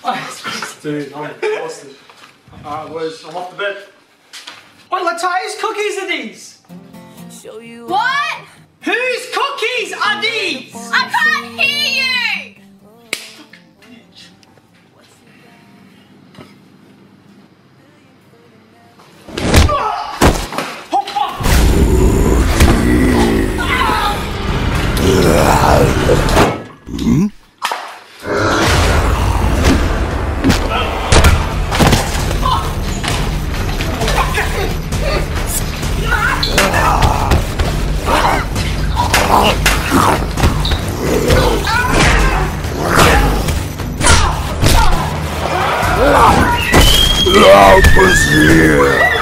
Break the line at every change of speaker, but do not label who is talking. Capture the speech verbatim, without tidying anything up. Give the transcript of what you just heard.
Dude, I'm exhausted. Alright, boys, I'm off to bed.
What, Latai, whose cookies are these?
What?
Whose cookies are these?
I can't hear you!
Hmm? Help us here!